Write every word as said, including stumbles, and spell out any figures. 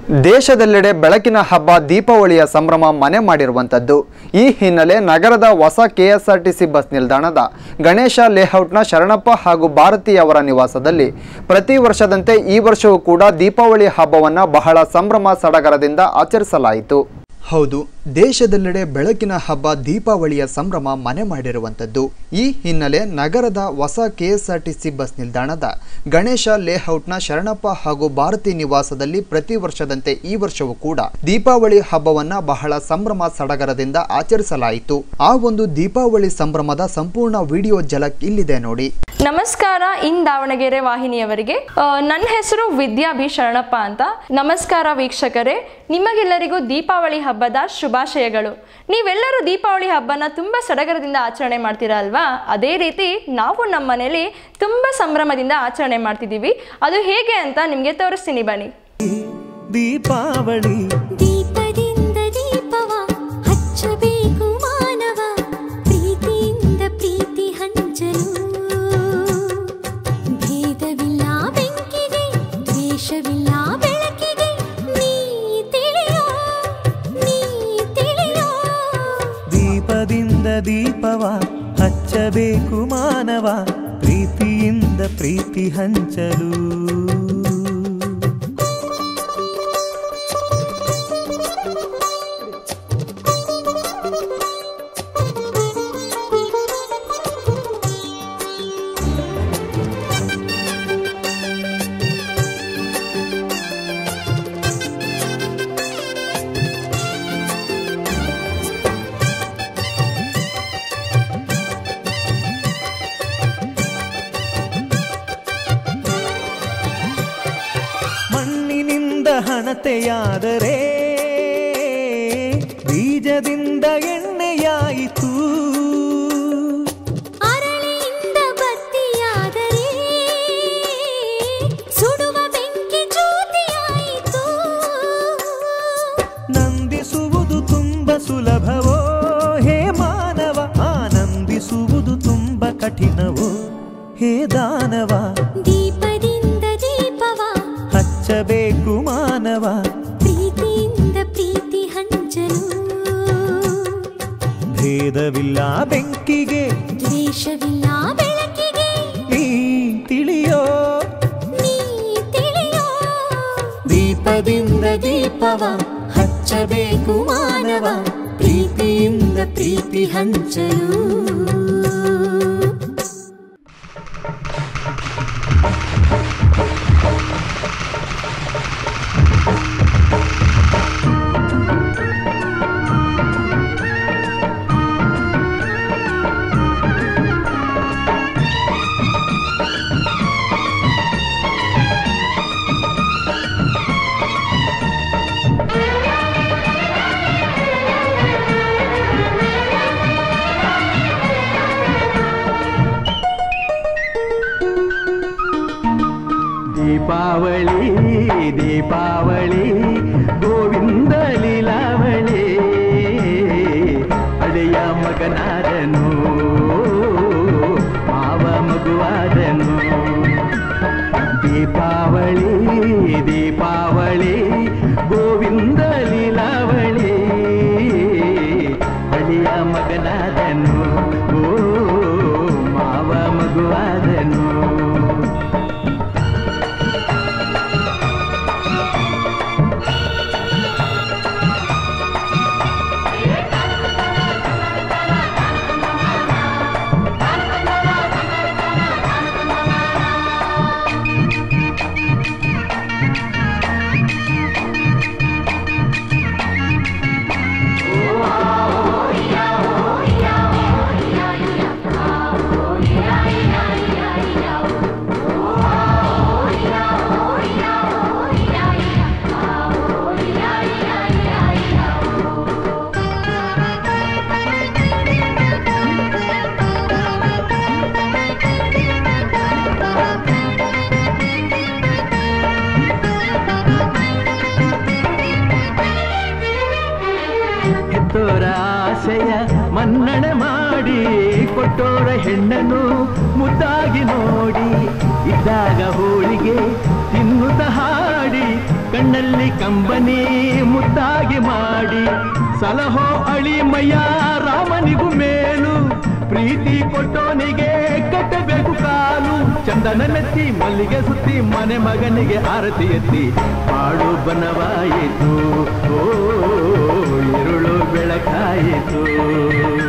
ದೇಶದೆಲ್ಲೆಡೆ ಬೆಳಕಿನ ಹಬ್ಬ ದೀಪಾವಳಿಯ ಸಂಭ್ರಮ ಮನೆ ಮಾಡಿರುವಂತದ್ದು. ಈ ಹಿನ್ನೆಲೆ ನಗರದ ಹೊಸ ಕೆಎಸ್ಆರ್ಟಿಸಿ ಬಸ್ ನಿಲ್ದಾಣದ ಗಣೇಶ ಲೇಔಟ್ನ ಶರಣಪ್ಪ ಹಾಗೂ ಭಾರತಿ ಅವರ ನಿವಾಸದಲ್ಲಿ ಪ್ರತಿ ವರ್ಷದಂತೆ ಈ ವರ್ಷವೂ ಕೂಡ ದೀಪಾವಳಿ ಹಬ್ಬವನ್ನು ಬಹಳ ಸಂಭ್ರಮ ಸಡಗರದಿಂದ ಆಚರಿಸಲಾಯಿತು. ಹೌದು, ದೇಶದೆಲ್ಲೆಡೆ ಬೆಳಕಿನ ಹಬ್ಬ ದೀಪಾವಳಿಯ ಸಂಭ್ರಮ ಮನೆ ಮಾಡಿರುವಂತದ್ದು. ಈ ಹಿನ್ನೆಲೆ ನಗರದ ಹೊಸ ಕೆಎಸ್ಆರ್ಟಿಸಿ ಬಸ್ ನಿಲ್ದಾಣದ ಗಣೇಶ ಲೇಔಟ್ನ ಶರಣಪ್ಪ ಹಾಗೂ ಭಾರತಿ ನಿವಾಸದಲ್ಲಿ ಪ್ರತಿ ವರ್ಷದಂತೆ ಈ ವರ್ಷವೂ ಕೂಡ ದೀಪಾವಳಿ ಹಬ್ಬವನ್ನ ಬಹಳ ಸಂಭ್ರಮ ಸಡಗರದಿಂದ ಆಚರಿಸಲಾಯಿತು. ಆ ಒಂದು ದೀಪಾವಳಿ ಸಂಭ್ರಮದ ಸಂಪೂರ್ಣ ವಿಡಿಯೋ ಝಲಕ್ ಇಲ್ಲಿದೆ ನೋಡಿ. ನಮಸ್ಕಾರ, ಇನ್ ದಾವಣಗೆರೆ ವಾಹಿನಿಯವರಿಗೆ ನನ್ನ ಹೆಸರು ವಿದ್ಯಾ ಬಿ ಶರಣಪ್ಪ ಅಂತ. ನಮಸ್ಕಾರ ವೀಕ್ಷಕರೇ, ನಿಮಗೆಲ್ಲರಿಗೂ ದೀಪಾವಳಿ ಹಬ್ಬದ ಶುಭಾಶಯಗಳು. ನೀವೆಲ್ಲರೂ ದೀಪಾವಳಿ ಹಬ್ಬನ ತುಂಬ ಸಡಗರದಿಂದ ಆಚರಣೆ ಮಾಡ್ತೀರಾ ಅಲ್ವಾ? ಅದೇ ರೀತಿ ನಾವು ನಮ್ಮ ಮನೇಲಿ ತುಂಬ ಸಂಭ್ರಮದಿಂದ ಆಚರಣೆ ಮಾಡ್ತಿದ್ದೀವಿ. ಅದು ಹೇಗೆ ಅಂತ ನಿಮಗೆ ತೋರಿಸ್ತೀನಿ ಬನ್ನಿ. ದೀಪಾವಳಿ ದೀಪದಿಂದ ದೀಪವ ಹಚ್ಚಬೇಕು ಮಾನವ, ಪ್ರೀತಿಯಿಂದ ಪ್ರೀತಿ ಹಂಚಲು. ಭೇದವಿಲ್ಲ ಬೆಂಕಿಗೆ, ದ್ವೇಷವಿಲ್ಲ ಬೆಳಕಿಗೆ, ನೀ ತಿಳಿಯೋ ನೀ ತಿಳಿಯೋ. ದೀಪದಿಂದ ದೀಪವ ಹಚ್ಚಬೇಕು ಮಾನವ, ಪ್ರೀತಿಯಿಂದ ಪ್ರೀತಿ ಹಂಚಲು. ಹಣತೆಯಾದರೆ ಬೀಜದಿಂದ ಎಣ್ಣೆಯಾಯಿತು, ಅರಳಿಯಿಂದ ಬತ್ತಿಯಾದರೆ ಸುಡುವ ಬೆಂಕಿ ಜ್ಯೋತಿಯಾಯಿತು. ನಂದಿಸುವುದು ತುಂಬ ಸುಲಭವೋ ಹೇ ಮಾನವ, ಆನಂದಿಸುವುದು ತುಂಬ ಕಠಿಣವೋ ಹೇ ದಾನವ. ದೀಪದಿಂದ ದೀಪವ ಹಚ್ಚಬೇಕು ಮಾನವ, ಪ್ರೀತಿಯಿಂದ ಪ್ರೀತಿ ಹಂಚಲು. ಭೇದವಿಲ್ಲ ಬೆಂಕಿಗೆ, ದ್ವೇಷವಿಲ್ಲ ಬೆಳಕಿಗೆ, ನೀ ತಿಳಿಯೋ ನೀ ತಿಳಿಯೋ. ದೀಪದಿಂದ ದೀಪವ ಹಚ್ಚಬೇಕು ಮಾನವ, ಪ್ರೀತಿಯಿಂದ ಪ್ರೀತಿ ಹಂಚಲು. ದೀಪಾವಳಿ ದೀಪಾವಳಿ ಗೋವಿಂದ ಲೀಲಾವಳಿ, ಅಡೆಯ ಮಗನಾದನು ಮಾವ ಮಗುವಾದನು. ದೀಪಾವಳಿ ದೀಪಾವಳಿ ಗೋವಿಂದ ಲೀಲಾವಳಿ, ಅಡೆಯ ಮಗನಾದನು ಮಾವ ಮಗುವಾದನು. ಆಸೆಯ ಮನ್ನಣೆ ಮಾಡಿ ಕೊಟ್ಟೋರ ಹೆಣ್ಣನು ಮುದ್ದಾಗಿ ನೋಡಿ ಇದ್ದಾಗ ಹೋಳಿಗೆ ತಿನ್ನುತ್ತ ಹಾಡಿ ಕಣ್ಣಲ್ಲಿ ಕಂಬನಿ ಮುದ್ದಾಗಿ ಮಾಡಿ ಸಲಹೋ ಅಳಿಮಯ್ಯ ರಾಮನಿಗೂ ಮೇಲು ಪ್ರೀತಿ ಕೊಟ್ಟೋನಿಗೆ ಕಟ್ಟಬೇಕು ಕಾಲು ಚಂದನ ಮೆತ್ತಿ ಮಲ್ಲಿಗೆ ಸುತ್ತಿ ಮನೆ ಮಗನಿಗೆ ಆರತಿ ಎತ್ತಿ ಪಾಡು ಬನವಾಯಿತು ಓ ಇರುಳು ಬೆಳಕಾಯಿತು